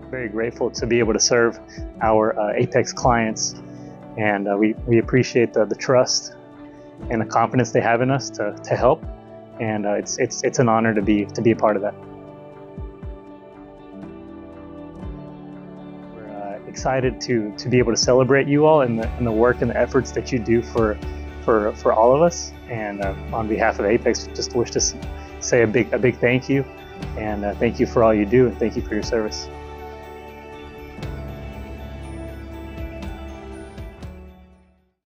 Very grateful to be able to serve our Apex clients, and we appreciate the trust and the confidence they have in us to help, and it's an honor to be a part of that. We're excited to be able to celebrate you all and the work and the efforts that you do for all of us, and on behalf of Apex, just wish to say a big thank you, and thank you for all you do, and thank you for your service.